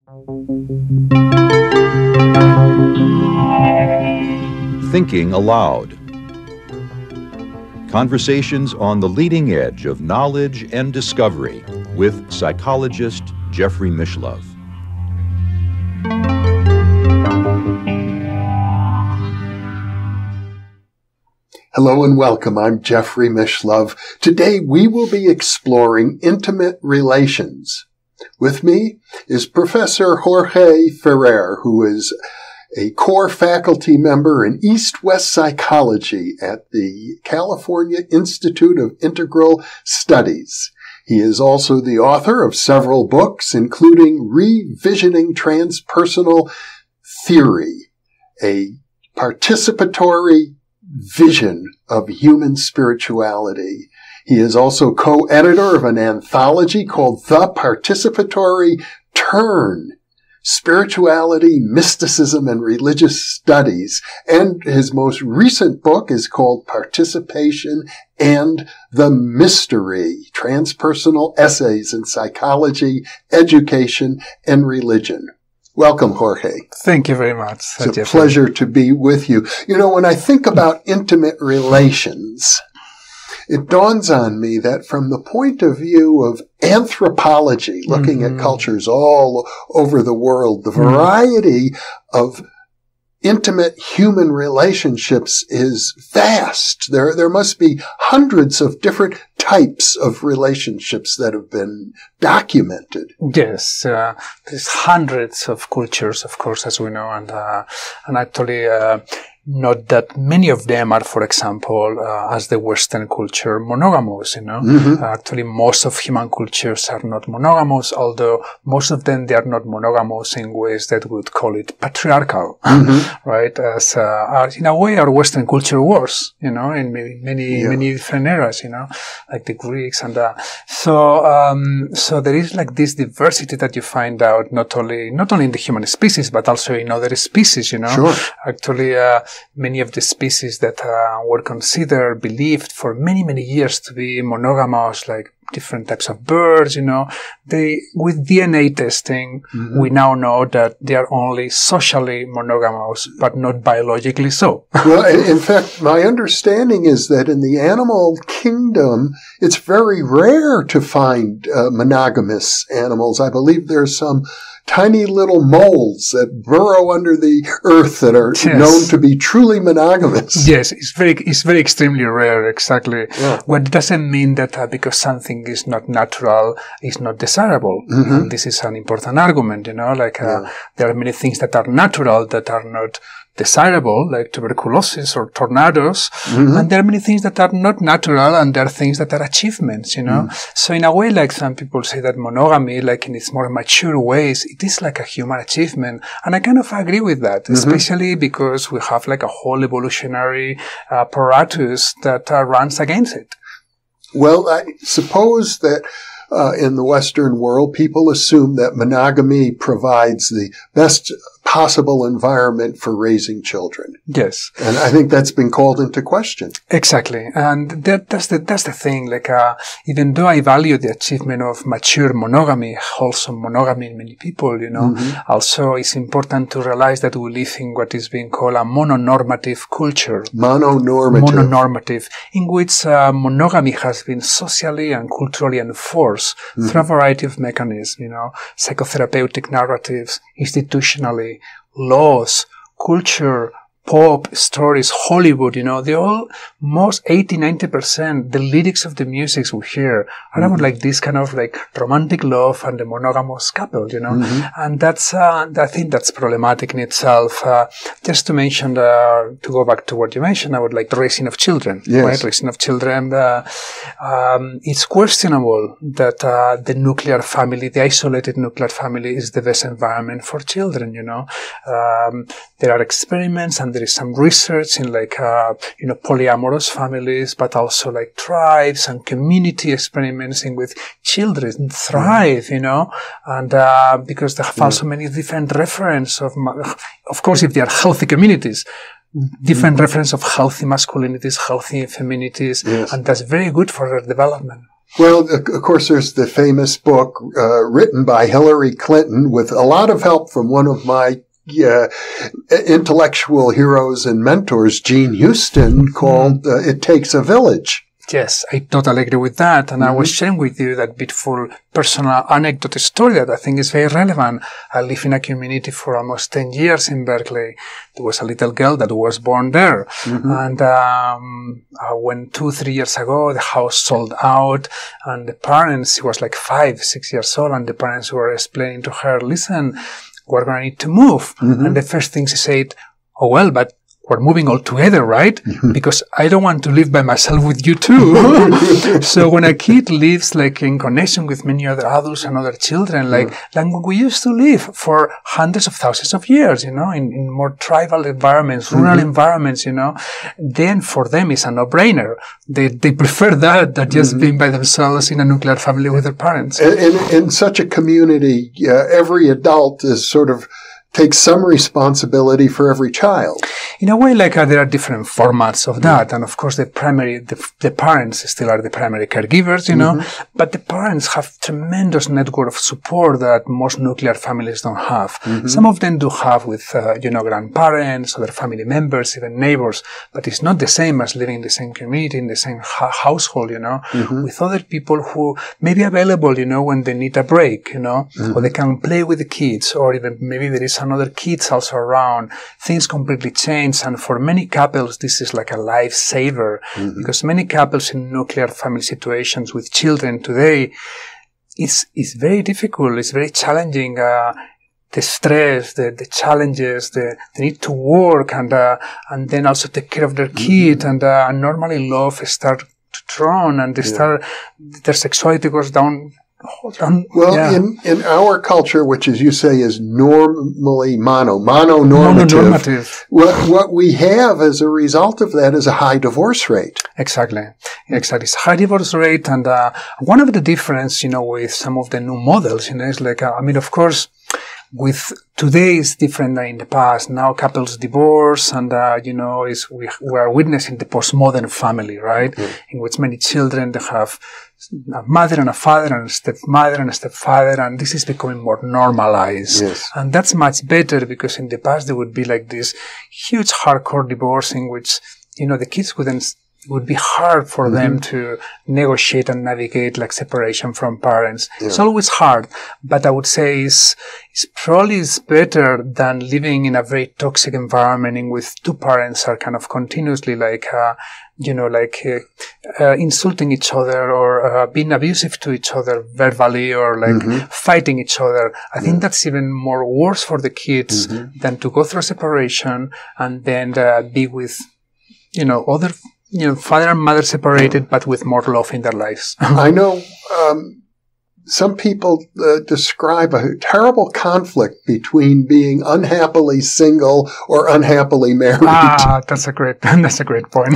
Thinking Aloud. Conversations on the leading edge of knowledge and discovery with psychologist Jeffrey Mishlove. Hello and welcome. I'm Jeffrey Mishlove. Today we will be exploring intimate relations. With me is Professor Jorge Ferrer, who is a core faculty member in East-West Psychology at the California Institute of Integral Studies. He is also the author of several books, including Revisioning Transpersonal Theory, a participatory vision of human spirituality. He is also co-editor of an anthology called The Participatory Turn, Spirituality, Mysticism, and Religious Studies. And his most recent book is called Participation and the Mystery, Transpersonal Essays in Psychology, Education, and Religion. Welcome, Jorge. Thank you very much. It's a pleasure to be with you. You know, when I think about intimate relations, it dawns on me that from the point of view of anthropology, looking at cultures all over the world, the variety of intimate human relationships is vast. There must be hundreds of different types of relationships that have been documented. Yes, there's hundreds of cultures, of course, as we know, and actually not that many of them are, for example, as the Western culture, monogamous, you know. Actually, most of human cultures are not monogamous, although most of them, they are not monogamous in ways that we would call it patriarchal, right? As in a way, our Western culture was, you know, in many different eras, you know, like the Greeks and so there is like this diversity that you find out not only in the human species, but also in other species, you know. Sure. Actually, many of the species that were considered, believed for many years to be monogamous, like different types of birds, you know, with DNA testing, we now know that they are only socially monogamous, but not biologically so. Well, in fact, my understanding is that in the animal kingdom, it's very rare to find monogamous animals. I believe there's some tiny little moles that burrow under the earth that are known to be truly monogamous. Yes, it's very extremely rare, exactly. Yeah. What doesn't mean that because something is not natural, is not desirable. And this is an important argument, you know, like there are many things that are natural that are not desirable, like tuberculosis or tornadoes, and there are many things that are not natural, and there are things that are achievements, you know. So in a way, like some people say that monogamy, like in its more mature ways, it is like a human achievement, and I kind of agree with that, especially because we have like a whole evolutionary apparatus that runs against it. Well, I suppose that in the Western world, people assume that monogamy provides the best possible environment for raising children. Yes. And I think that's been called into question. Exactly. And that's the thing. Like, even though I value the achievement of mature monogamy, wholesome monogamy in many people, you know, also it's important to realize that we live in what is being called a mono-normative culture. Mono-normative, in which monogamy has been socially and culturally enforced through a variety of mechanisms, you know, psychotherapeutic narratives, institutionally, laws, culture, pop, stories, Hollywood, you know, they all, most 80-90%, the lyrics of the music we hear are about like this kind of like romantic love and the monogamous couple, you know, and that's, I think that's problematic in itself. Just to mention, to go back to what you mentioned, I would like the raising of children, right? Raising of children, it's questionable that, the nuclear family, the isolated nuclear family is the best environment for children, you know. There are experiments and there is some research in like, you know, polyamorous families, but also like tribes and community experiments in which children thrive, you know, and, because they have also many different reference of course, if they are healthy communities, different reference of healthy masculinities, healthy feminities, and that's very good for their development. Well, of course, there's the famous book written by Hillary Clinton with a lot of help from one of my intellectual heroes and mentors, Gene Houston, called It Takes a Village. Yes, I totally agree with that. And I was sharing with you that beautiful personal anecdote story that I think is very relevant. I lived in a community for almost 10 years in Berkeley. There was a little girl that was born there. And when 2-3 years ago, the house sold out, and the parents, she was like 5-6 years old, and the parents were explaining to her, listen, we're going to need to move. And the first thing she said, oh, well, but we're moving all together, right? Because I don't want to live by myself with you too. So when a kid lives like in connection with many other adults and other children, like we used to live for hundreds of thousands of years, you know, in more tribal environments, rural environments, you know, then for them it's a no-brainer. They prefer that than just being by themselves in a nuclear family with their parents. In such a community, every adult is sort of takes some responsibility for every child. In a way, like there are different formats of that, and of course the parents still are the primary caregivers, you know, but the parents have tremendous network of support that most nuclear families don't have. Some of them do have with, you know, grandparents, other family members, even neighbors, but it's not the same as living in the same community, in the same household, you know, with other people who may be available, you know, when they need a break, you know, or they can play with the kids, or even maybe there is another kids also around. Things completely change. And for many couples, this is like a lifesaver, because many couples in nuclear family situations with children today, it's very difficult. It's very challenging. The stress, the challenges, the need to work and then also take care of their kid. And normally love start to drown, and their sexuality goes down. In our culture, which, as you say, is normally mono-normative, what we have as a result of that is a high divorce rate. Exactly. It's a high divorce rate, and one of the difference, you know, with some of the new models, you know, is like, I mean, of course, with today is different than in the past. Now couples divorce, and you know, we are witnessing the postmodern family, right? In which many children, they have a mother and a father and a stepmother and a stepfather, and this is becoming more normalized. And that's much better, because in the past there would be like this huge hardcore divorce in which, you know, the kids it would be hard for them to negotiate and navigate like separation from parents. It's always hard, but I would say it's probably better than living in a very toxic environment in which two parents are kind of continuously like, you know, like insulting each other, or being abusive to each other verbally, or like fighting each other. I think that's even more worse for the kids than to go through a separation and then be with, you know, other, you know, father and mother separated, but with more love in their lives. I know some people describe a terrible conflict between being unhappily single or unhappily married. That's a great point.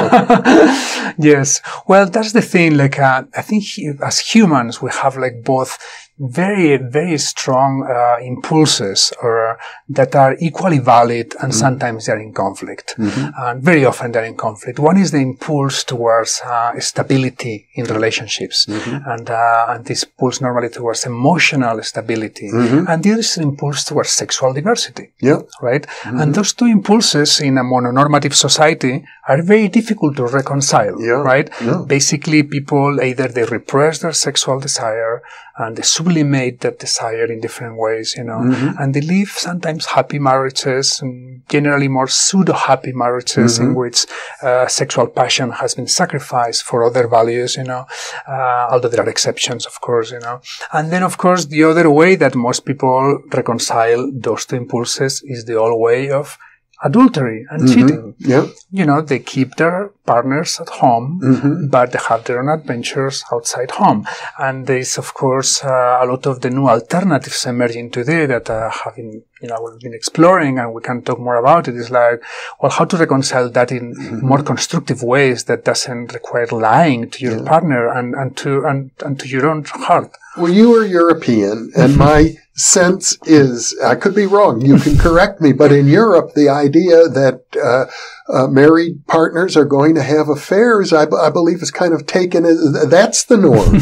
Yes. Well, that's the thing. Like, I think as humans, we have like both very, very strong impulses, or that are equally valid, and sometimes they're in conflict. And very often they're in conflict. One is the impulse towards stability in relationships, and this pulls normally towards emotional stability, and the other is the impulse towards sexual diversity. Right? And those two impulses in a mono-normative society are very difficult to reconcile. Right? Basically, people either they repress their sexual desire and they sublimate that desire in different ways, you know, and they live sometimes happy marriages, and generally more pseudo-happy marriages in which sexual passion has been sacrificed for other values, you know, although there are exceptions, of course, you know. And then, of course, the other way that most people reconcile those two impulses is the old way of adultery and cheating. You know, they keep their partners at home, but they have their own adventures outside home. And there's, of course, a lot of the new alternatives emerging today that have been, you know, we've been exploring, and we can talk more about it. It's like, well, how to reconcile that in more constructive ways that doesn't require lying to your partner and to your own heart. Well, you are European, and my sense is, I could be wrong, you can correct me, but in Europe, the idea that married partners are going to have affairs, I believe is kind of taken as, that's the norm.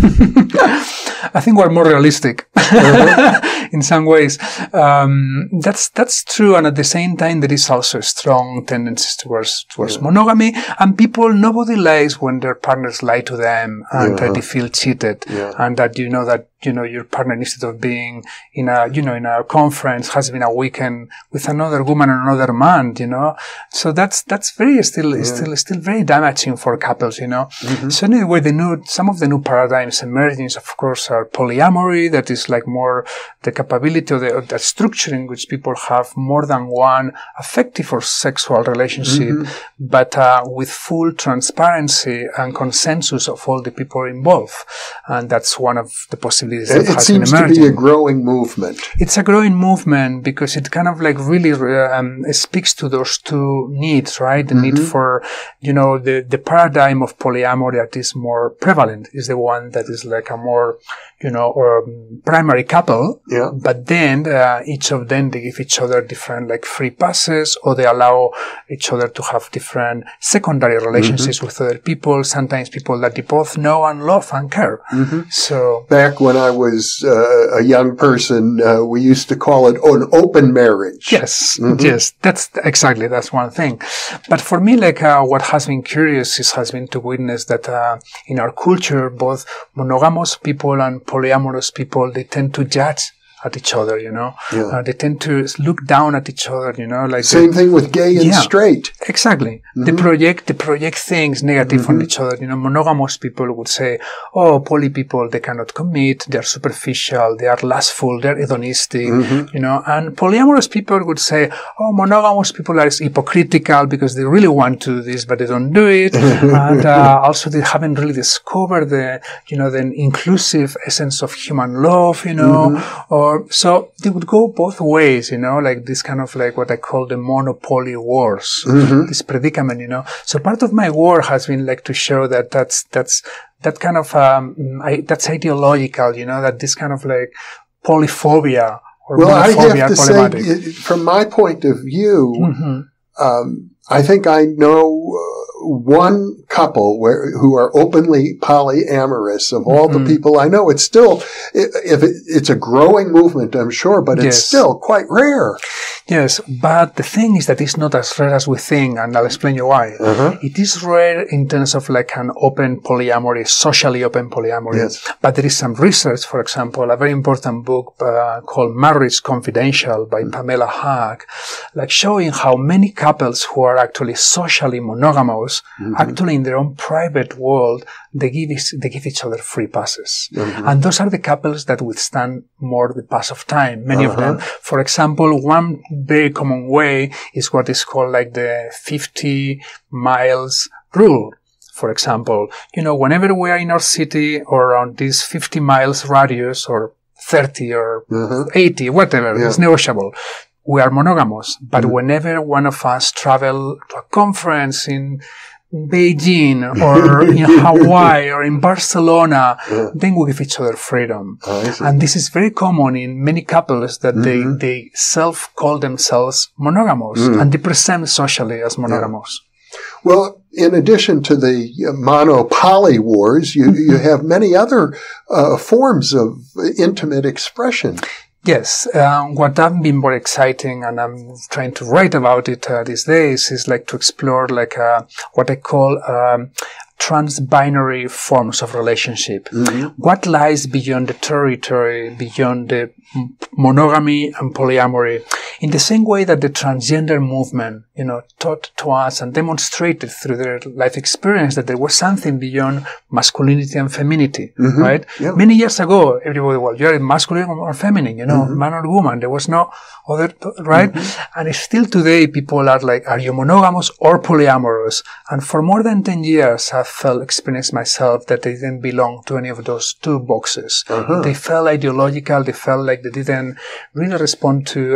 I think we're more realistic in some ways. That's true. And at the same time, there is also strong tendencies towards monogamy. And nobody lies when their partners lie to them and that they feel cheated. And that your partner, instead of being in a conference, has been a weekend with another woman and another man, So that's still very damaging for couples, So anyway, some of the new paradigms emerging, of course, are polyamory, that is like more the capability of the structure in which people have more than one affective or sexual relationship, but with full transparency and consensus of all the people involved. And that's one of the possibilities. It seems to be a growing movement. It's a growing movement because it kind of like really speaks to those two needs, right? The need for, the paradigm of polyamory that is more prevalent is the one that is like a more, primary couple. Yeah. But then each of them, they give each other different like free passes, or they allow each other to have different secondary relationships with other people, sometimes people that they both know and love and care. So back when I was a young person, we used to call it an open marriage. Yes, yes, that's one thing. But for me, like what has been curious has been to witness that in our culture, both monogamous people and polyamorous people, they tend to judge at each other, they tend to look down at each other, like same thing with gay and straight. Exactly. They project things negative on each other. Monogamous people would say, oh, poly people, they cannot commit, they're superficial, they are lustful, they're hedonistic, and polyamorous people would say, oh, monogamous people are hypocritical because they really want to do this, but they don't do it. And also they haven't really discovered the inclusive essence of human love, or so they would go both ways, like this kind of like what I call the monopoly wars, this predicament, So part of my work has been like to show that that kind of, that's ideological, that this kind of like polyphobia or monophobia are problematic. Say, from my point of view, I think I know one couple who are openly polyamorous of all the people I know. It's still, it's a growing movement, I'm sure, but it's still quite rare. Yes, but the thing is that it's not as rare as we think, and I'll explain you why. It is rare in terms of like an open polyamory, socially open polyamory. Yes. But there is some research, for example, a very important book called Marriage Confidential by Pamela Haag, like showing how many couples who are actually socially monogamous, actually in their own private world, they give each other free passes. And those are the couples that withstand more the pass of time, many of them. For example, one very common way is what is called like the 50 miles rule. For example, whenever we are in our city or around this 50 miles radius or 30 or 80, whatever, it's negotiable. We are monogamous, but whenever one of us travel to a conference in Beijing or in Hawaii or in Barcelona, then we give each other freedom. And this is very common in many couples that they self-call themselves monogamous and they present socially as monogamous. Well, in addition to the monopoly wars, you have many other forms of intimate expression. Yes, what I've been more exciting, and I'm trying to write about it these days, is like to explore like what I call trans-binary forms of relationship. What lies beyond the territory, beyond the monogamy and polyamory, in the same way that the transgender movement, taught to us and demonstrated through their life experience that there was something beyond masculinity and femininity, right? Yep. Many years ago, everybody was, you're masculine or feminine, man or woman. There was no other, right? And still today, people are like, are you monogamous or polyamorous? And for more than 10 years, I've experienced myself that they didn't belong to any of those two boxes. They felt ideological. They felt like they didn't really respond to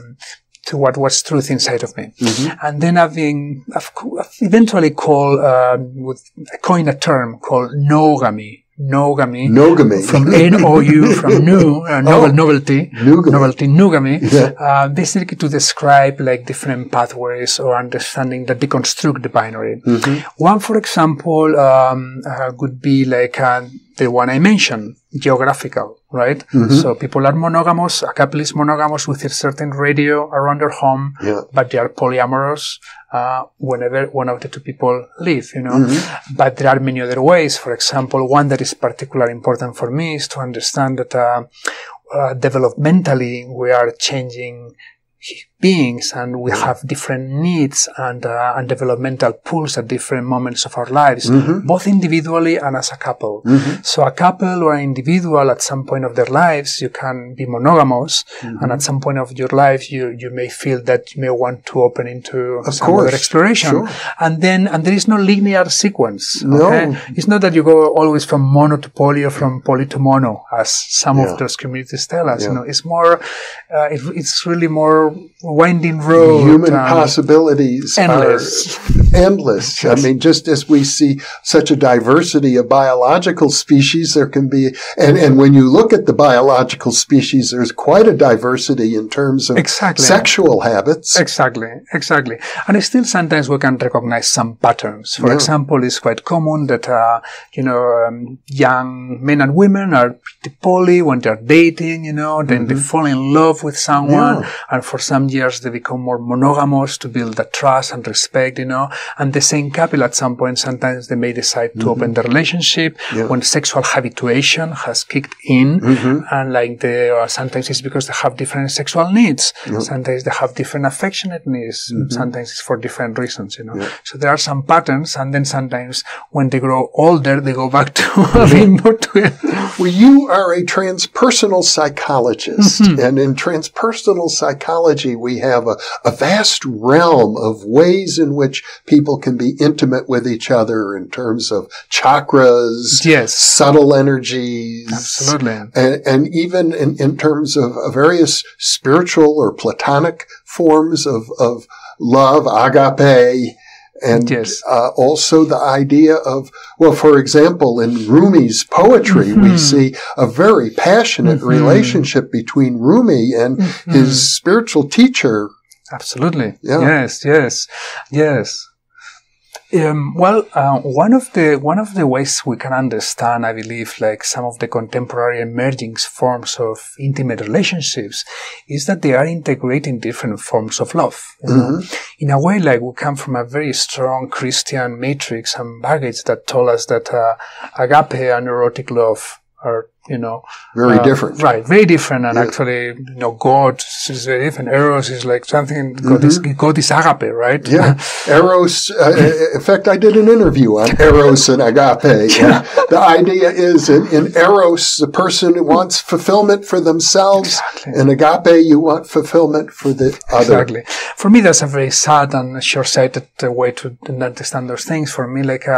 what was truth inside of me. And then I've eventually coined a term called nogamy. Nogamy. Nogamy. From N-O-U, from novelty. Nogamy. Yeah. Basically to describe like different pathways or understanding that deconstruct the binary. One, for example, could be like the one I mentioned, geographical, right? So people are monogamous, a couple is monogamous with a certain radio around their home, but they are polyamorous whenever one of the two people live, you know. But there are many other ways. For example, one that is particularly important for me is to understand that developmentally we are changing beings and we have different needs and developmental pools at different moments of our lives, both individually and as a couple. So a couple or an individual at some point of their lives, you can be monogamous, and at some point of your life, you may feel that you may want to open into some other exploration. And there is no linear sequence. Okay? It's not that you go always from mono to poly or from poly to mono, as some of those communities tell us. You know, it's more, it's really more winding road. Human possibilities are endless. I mean, just as we see such a diversity of biological species, there can be, and when you look at the biological species, there's quite a diversity in terms of sexual habits. Exactly. And still sometimes we can recognize some patterns. For example, it's quite common that, young men and women are pretty poly when they're dating, you know, then they fall in love with someone, and for some years they become more monogamous to build that trust and respect, you know, and the same couple at some point, sometimes they may decide to open the relationship when sexual habituation has kicked in, and like sometimes it's because they have different sexual needs, sometimes they have different affectionate needs, sometimes it's for different reasons, you know. So there are some patterns, and then sometimes when they grow older, they go back to being more to it. Well, you are a transpersonal psychologist, and in transpersonal psychology, we have a vast realm of ways in which people can be intimate with each other in terms of chakras, subtle energies, and even in terms of various spiritual or platonic forms of love, agape, and also the idea of, well, for example, in Rumi's poetry, we see a very passionate relationship between Rumi and his spiritual teacher. Absolutely. Yes. One of the ways we can understand, I believe, like some of the contemporary emerging forms of intimate relationships is that they are integrating different forms of love. You know? In a way, like we come from a very strong Christian matrix and baggage that told us that agape and erotic love are, you know, very different. Right, very different. And actually, you know, God is very different. Eros is like something, God is agape, right? Yeah. Eros, in fact, I did an interview on Eros and agape. And the idea is in Eros, the person wants fulfillment for themselves. In agape, you want fulfillment for the other. Exactly. For me, that's a very sad and short-sighted way to understand those things. For me, like,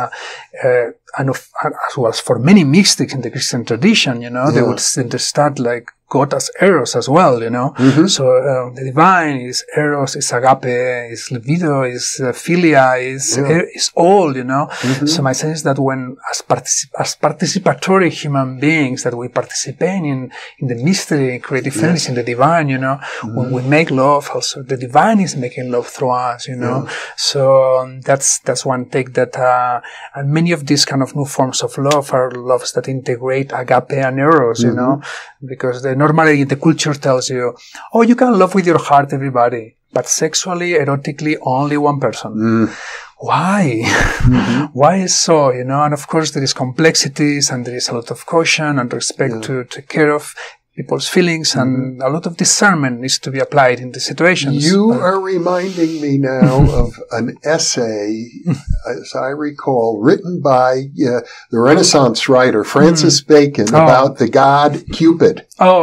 and as well as for many mystics in the Christian tradition, you know, they would start like God as Eros as well, you know. So the divine is Eros, is agape, is libido, is philia, is all, you know. So my sense is that when as participatory human beings that we participate in the mystery, creative energy in the divine, you know, when we make love, also the divine is making love through us, you know. So that's one take that and many of these kind of new forms of love are loves that integrate agape and Eros, you know, because normally the culture tells you, oh, you can love with your heart everybody, but sexually, erotically, only one person. Why? Why is so, you know? And of course there is complexities and there is a lot of caution and respect to take care of people's feelings, and a lot of discernment needs to be applied in the situations. You are reminding me now of an essay, as I recall, written by the Renaissance writer Francis Bacon about the god Cupid.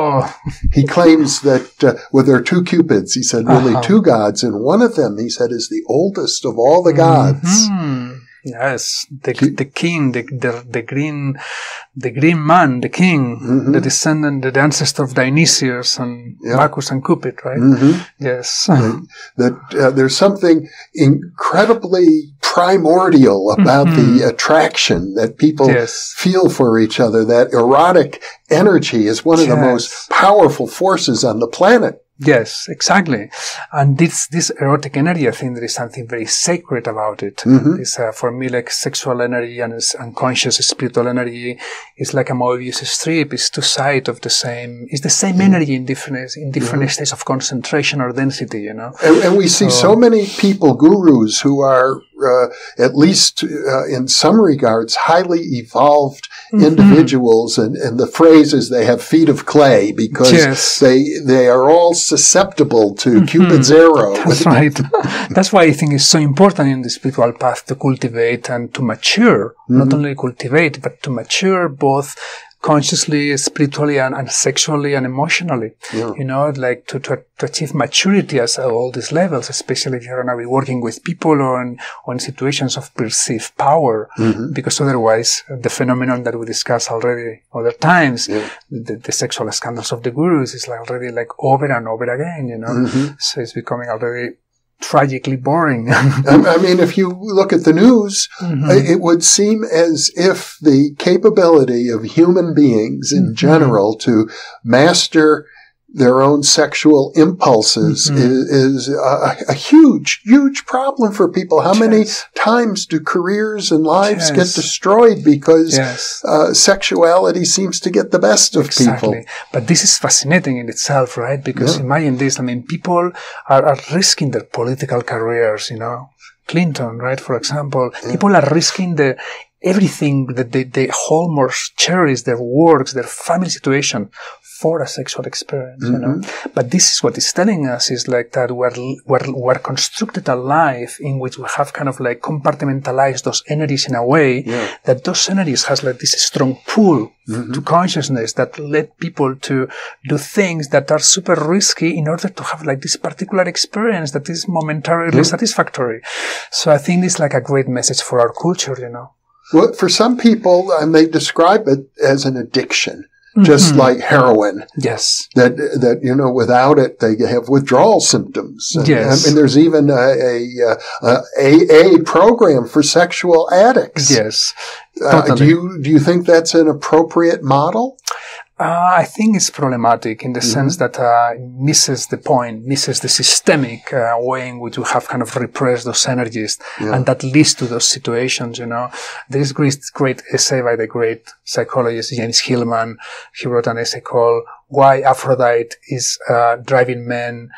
He claims that, there are two Cupids. He said really two gods, and one of them, he said, is the oldest of all the gods. Yes, the king, the green man, the king, the descendant, the ancestor of Dionysius and Bacchus and Cupid, right? Yes. That there's something incredibly primordial about the attraction that people feel for each other. That erotic energy is one of the most powerful forces on the planet. Yes, exactly. And this erotic energy, I think there is something very sacred about it. It's, for me, like sexual energy and unconscious spiritual energy is like a Mobius strip. It's two sides of the same, it's the same energy in different states of concentration or density, you know. And we see so many people, gurus, who are, at least in some regards, highly evolved individuals, and the phrase is they have feet of clay because they are all susceptible to Cupid's arrow. That's right. That's why I think it's so important in the spiritual path to cultivate and to mature, not only cultivate, but to mature both consciously, spiritually, and sexually and emotionally. You know, like to achieve maturity at all these levels, especially if you're going to be working with people or on situations of perceived power, because otherwise the phenomenon that we discussed already other times, the sexual scandals of the gurus is like already like over and over again, you know. So it's becoming already tragically boring. I mean, if you look at the news, it would seem as if the capability of human beings in general to master their own sexual impulses is a huge, huge problem for people. How many times do careers and lives get destroyed because sexuality seems to get the best of people? But this is fascinating in itself, right? Because imagine this, I mean, people are risking their political careers, you know. Clinton, right, for example. People are risking everything that they hold most cherish, their works, their family situation, for a sexual experience, you know. But this is what it's telling us, is like that we're constructed a life in which we have kind of like compartmentalized those energies in a way that those energies has like this strong pull to consciousness that led people to do things that are super risky in order to have like this particular experience that is momentarily satisfactory. So I think it's like a great message for our culture, you know. Well, for some people, and they describe it as an addiction. Just like heroin. Yes. That, you know, without it, they have withdrawal symptoms. And, I mean, there's even a AA program for sexual addicts. Yes. Totally. Do you think that's an appropriate model? I think it's problematic in the sense that misses the point, misses the systemic way in which we have kind of repressed those energies, and that leads to those situations, you know. There is great essay by the great psychologist James Hillman. He wrote an essay called Why Aphrodite is Driving Men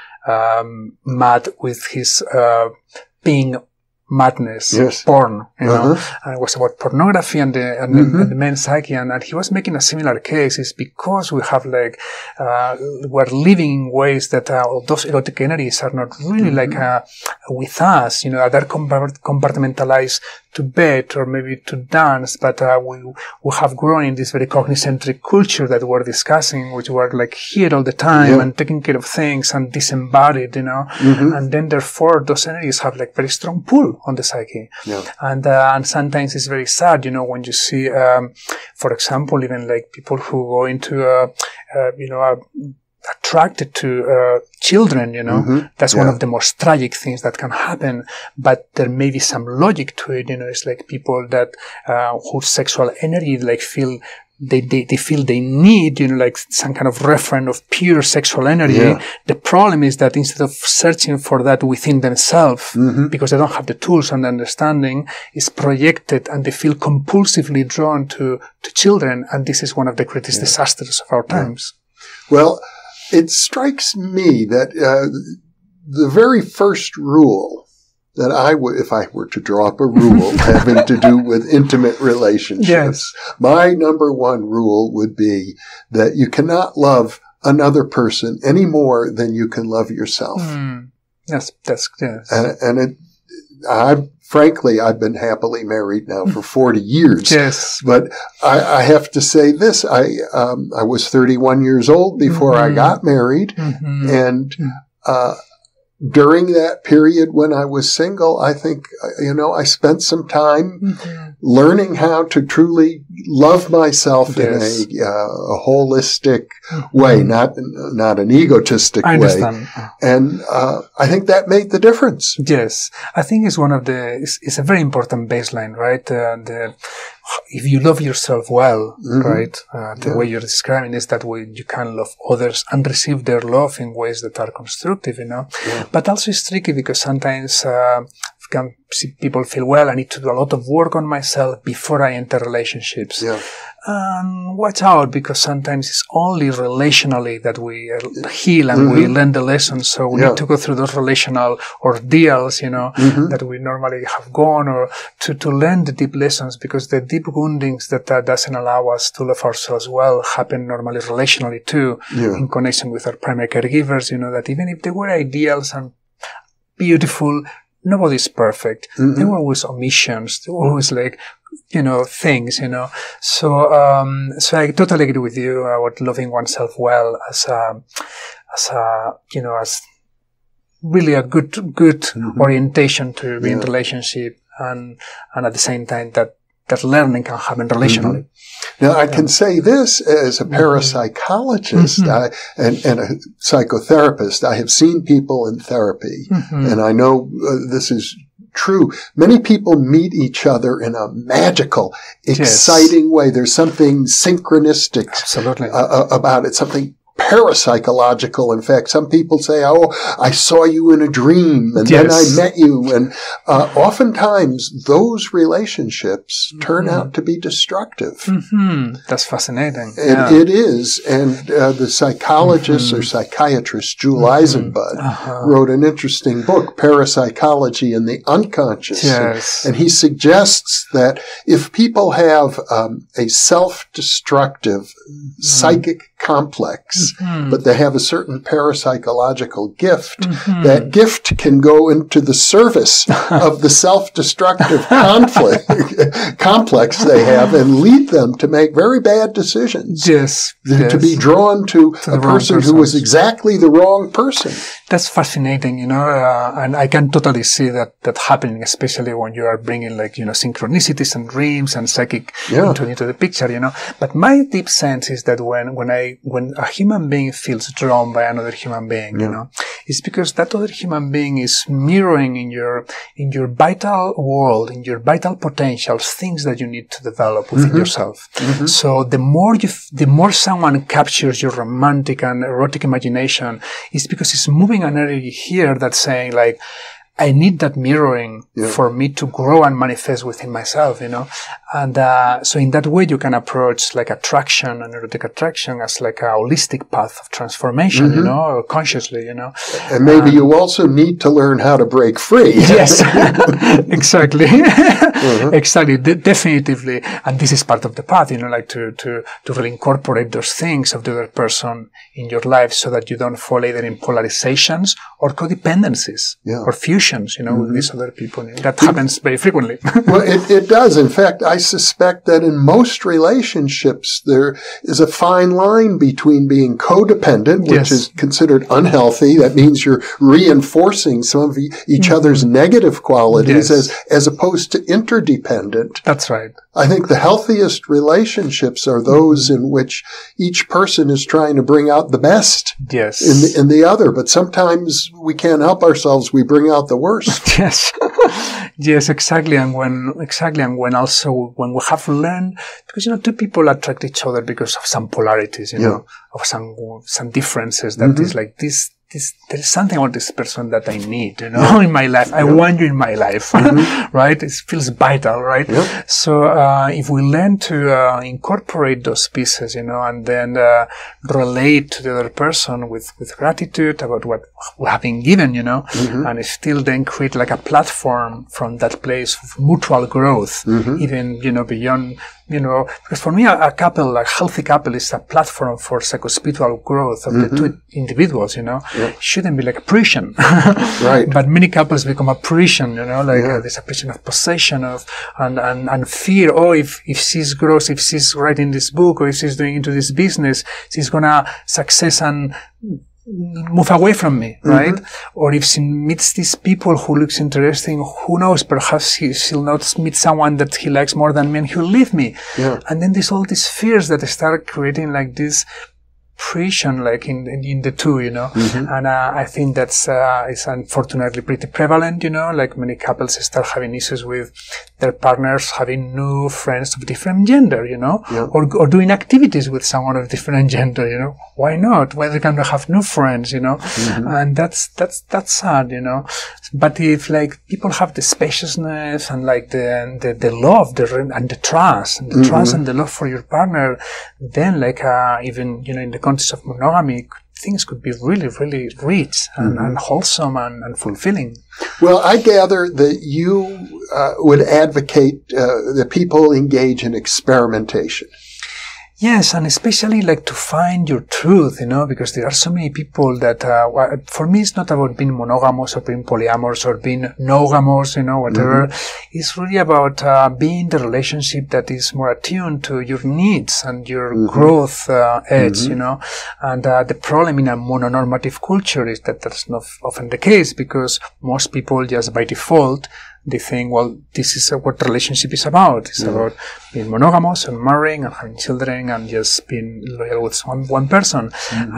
Mad with His Being Madness, porn, you know, and it was about pornography and the men's psyche, and he was making a similar case. Is because we have like, we're living in ways that those erotic energies are not really like with us, you know, they're compartmentalized to bed or maybe to dance, but we have grown in this very cognicentric culture that we're discussing, which we're like here all the time and taking care of things and disembodied, you know, and then therefore those energies have like very strong pull on the psyche. And sometimes it's very sad, you know, when you see, for example, even like people who go into, you know, attracted to children, you know, that's one of the most tragic things that can happen, but there may be some logic to it, you know. It's like people that whose sexual energy like feel they feel they need, you know, like some kind of referent of pure sexual energy. The problem is that instead of searching for that within themselves, because they don't have the tools and the understanding, is projected and they feel compulsively drawn to children, and this is one of the greatest disasters of our times. Well, it strikes me that the very first rule that I would, if I were to draw up a rule having to do with intimate relationships, my number one rule would be that you cannot love another person any more than you can love yourself. Yes. And frankly, I've been happily married now for 40 years. But I have to say this, I was 31 years old before I got married, and during that period when I was single, I think, I spent some time learning how to truly love myself in a holistic way, not an egotistic way. I understand. And I think that made the difference. Yes. I think it's it's a very important baseline, right? If you love yourself well, right, the way you're describing is that way you can love others and receive their love in ways that are constructive, But also it's tricky because sometimes people feel, well, I need to do a lot of work on myself before I enter relationships. Yeah. And watch out, because sometimes it's only relationally that we heal and we learn the lessons. So we need to go through those relational ordeals, that we normally have gone, or to learn the deep lessons, because the deep woundings that doesn't allow us to love ourselves well happen normally relationally too, in connection with our primary caregivers, that even if they were ideals and beautiful, nobody's perfect. There were always omissions. There were always things, So I totally agree with you about loving oneself well as really a good orientation to be in relationship, and at the same time that learning can happen relationally. Now, I can say this as a parapsychologist and a psychotherapist. I have seen people in therapy, and I know this is true. Many people meet each other in a magical, exciting way. There's something synchronistic about it, something parapsychological. In fact, some people say, oh, I saw you in a dream and then I met you. And oftentimes those relationships turn out to be destructive. That's fascinating. And it is. And the psychologist or psychiatrist Jules Eisenbud wrote an interesting book, Parapsychology and the Unconscious. And he suggests that if people have a self-destructive psychic complex, but they have a certain parapsychological gift, that gift can go into the service of the self-destructive complex they have and lead them to make very bad decisions. To be drawn to a person who was exactly the wrong person. That's fascinating, and I can totally see that happening, especially when you are bringing synchronicities and dreams and psychic into the picture, But my deep sense is that when a human being feels drawn by another human being, it's because that other human being is mirroring in your vital world, in your vital potentials, things that you need to develop within yourself. So the more someone captures your romantic and erotic imagination, it's because it's moving an energy here that's saying I need that mirroring for me to grow and manifest within myself, And so in that way, you can approach attraction and erotic attraction as a holistic path of transformation, consciously, And maybe you also need to learn how to break free. Yes, exactly. Exactly, definitively. And this is part of the path, to really incorporate those things of the other person in your life so that you don't fall either in polarizations or codependencies or fusions, with these other people. That happens very frequently. Well, it does. In fact, I suspect that in most relationships, there is a fine line between being codependent, which is considered unhealthy. That means you're reinforcing some of each other's negative qualities as opposed to interdependent. That's right. I think the healthiest relationships are those in which each person is trying to bring out the best in the other. But sometimes we can't help ourselves. We bring out the worst. Yes, exactly. And when we have learned, because, two people attract each other because of some polarities, of some differences that is this, there is something about this person that I need, in my life. I want you in my life, right? It feels vital, right? So, if we learn to incorporate those pieces, and then relate to the other person with gratitude about what we have been given, and still then create a platform from that place of mutual growth, even, beyond, because for me, a healthy couple is a platform for psychospiritual growth of the two individuals, shouldn't be like a prison. Right. But many couples become a prison, there's a prison of possession and fear. Oh, if she's gross, if she's writing this book or if she's doing into this business, she's gonna success and move away from me, right? Or if she meets these people who looks interesting, who knows, perhaps she'll not meet someone that he likes more than me and he'll leave me. Yeah. And then there's all these fears that start creating like this friction, like in the two, you know. And I think that's is unfortunately pretty prevalent, you know. Like many couples start having issues with their partners having new friends of different gender, you know, or doing activities with someone of different gender, you know. Why not? Why they can't have new friends, you know? And that's sad, you know. But if like people have the spaciousness and like the love, and the trust, and the love for your partner, then like even, you know, in the context of monogamy, things could be really, really rich and wholesome and fulfilling. Well, I gather that you would advocate that people engage in experimentation. Yes, and especially like to find your truth, you know, because there are so many people that, for me, it's not about being monogamous or being polyamorous or being nogamous, you know, whatever. It's really about being the relationship that is more attuned to your needs and your growth edge, you know. And the problem in a mono-normative culture is that that's not often the case, because most people just by default, they think, well, this is what relationship is about. It's about being monogamous and marrying and having children and just being loyal with one person.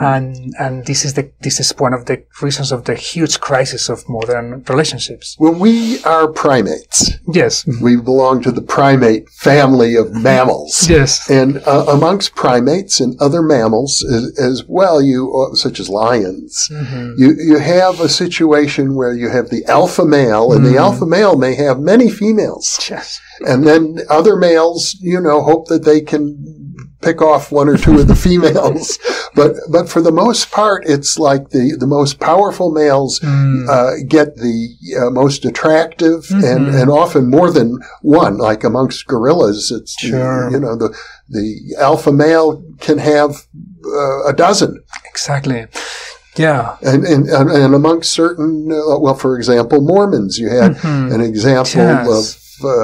And this is one of the reasons of the huge crisis of modern relationships. Well, we are primates. Yes. We belong to the primate family of mammals. Yes. And amongst primates and other mammals as well, such as lions, you have a situation where you have the alpha male, and the alpha male may have many females. Yes. And then other males, you know, hope that they can pick off one or two of the females. But for the most part, it's like the most powerful males get the most attractive and often more than one. Like amongst gorillas, it's, you know, the alpha male can have a dozen. Exactly. Yeah. And amongst certain, well, for example, Mormons, you had an example of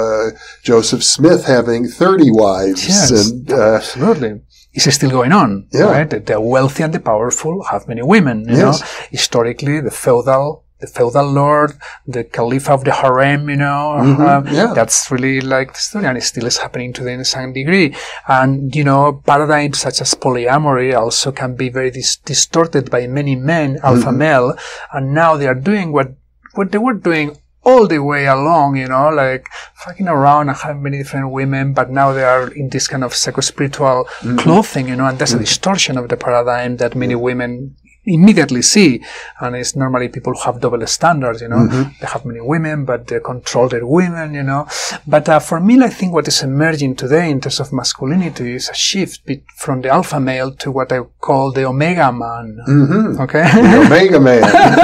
Joseph Smith having 30 wives. Yes, and, absolutely. It's still going on, right? The wealthy and the powerful have many women, you know. Historically, the feudal lord, the caliph of the harem, you know, that's really like the story, and it still is happening today in some degree. And, you know, paradigms such as polyamory also can be very distorted by many men, alpha male, and now they are doing what they were doing all the way along, you know, like fucking around and having many different women, but now they are in this kind of psycho-spiritual clothing, you know, and that's a distortion of the paradigm that many women immediately see. And it's normally people who have double standards, you know. They have many women, but they control their women, you know. But for me, I think what is emerging today in terms of masculinity is a shift from the alpha male to what I call the omega man. Okay? The omega man.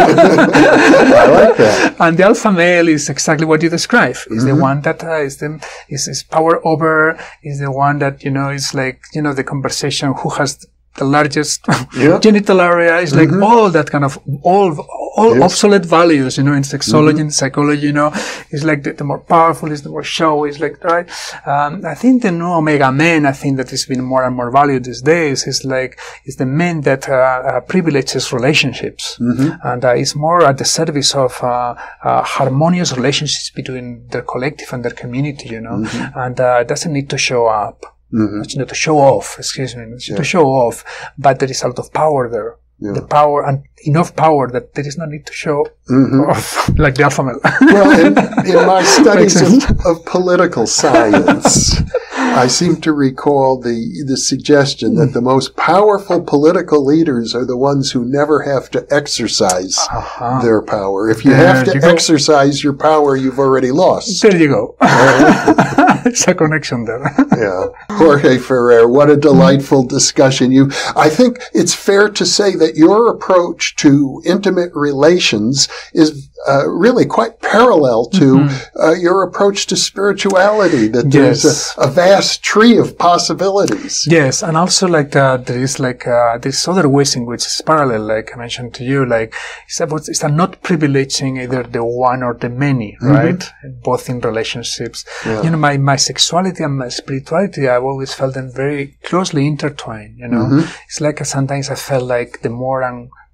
I like that. And the alpha male is exactly what you describe. Is the one that is power over, is the one that, you know, is like, you know, the conversation who has the largest genital area, is like all that kind of all obsolete values, you know, in sexology and psychology, you know, it's like the more powerful is the more showy, is like, right? I think the new omega man, I think that is being more and more valued these days, is the man that privileges relationships and is more at the service of harmonious relationships between their collective and their community, you know, and doesn't need to show up. It's not to show off, to show off, but there is a lot of power there. The power, and enough power that there is no need to show off, like the alpha male. Well, in my studies of political science, I seem to recall the suggestion that the most powerful political leaders are the ones who never have to exercise their power. If you have to exercise your power, you've already lost. There you go. It's a connection there. Yeah. Jorge Ferrer, what a delightful discussion. I think it's fair to say that your approach to intimate relations is really quite parallel to your approach to spirituality, that there's a vast tree of possibilities. Yes, and also like there is like this other ways in which it's parallel, like I mentioned to you, like it's not privileging either the one or the many, right? Both in relationships. You know, my sexuality and my spirituality, I've always felt them very closely intertwined, you know. It's like sometimes I felt like the more I'm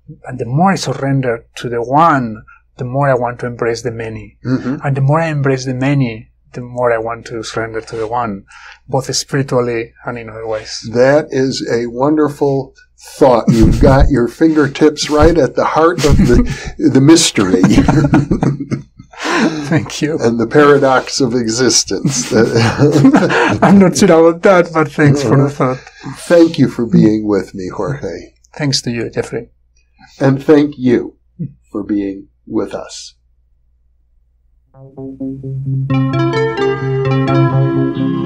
And the more I surrender to the one, the more I want to embrace the many. And the more I embrace the many, the more I want to surrender to the one, both spiritually and in other ways. That is a wonderful thought. You've got your fingertips right at the heart of the mystery. Thank you. And the paradox of existence. I'm not sure about that, but thanks for the thought. Thank you for being with me, Jorge. Thanks to you, Jeffrey. And thank you for being with us.